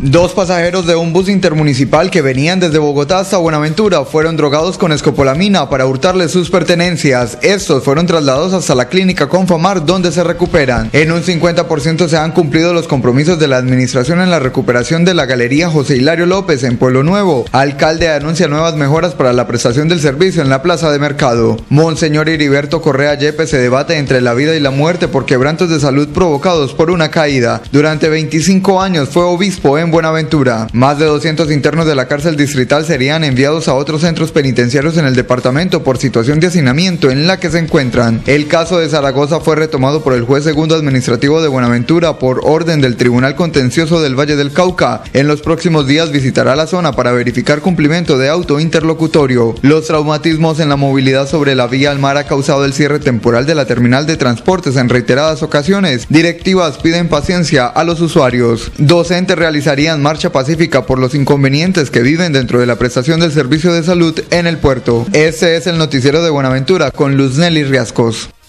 Dos pasajeros de un bus intermunicipal que venían desde Bogotá hasta Buenaventura fueron drogados con escopolamina para hurtarles sus pertenencias. Estos fueron trasladados hasta la clínica Confamar, donde se recuperan. En un 50% se han cumplido los compromisos de la administración en la recuperación de la Galería José Hilario López en Pueblo Nuevo. Alcalde anuncia nuevas mejoras para la prestación del servicio en la plaza de mercado. Monseñor Heriberto Correa Yepes se debate entre la vida y la muerte por quebrantos de salud provocados por una caída. Durante 25 años fue obispo en Buenaventura. Más de 200 internos de la cárcel distrital serían enviados a otros centros penitenciarios en el departamento por situación de hacinamiento en la que se encuentran. El caso de Zaragoza fue retomado por el juez segundo administrativo de Buenaventura por orden del Tribunal Contencioso del Valle del Cauca. En los próximos días visitará la zona para verificar cumplimiento de auto interlocutorio. Los traumatismos en la movilidad sobre la vía al mar ha causado el cierre temporal de la terminal de transportes en reiteradas ocasiones. Directivas piden paciencia a los usuarios. Docentes realizarían marcha pacífica por los inconvenientes que viven dentro de la prestación del servicio de salud en el puerto. Este es el noticiero de Buenaventura con Luz Nelly Riascos.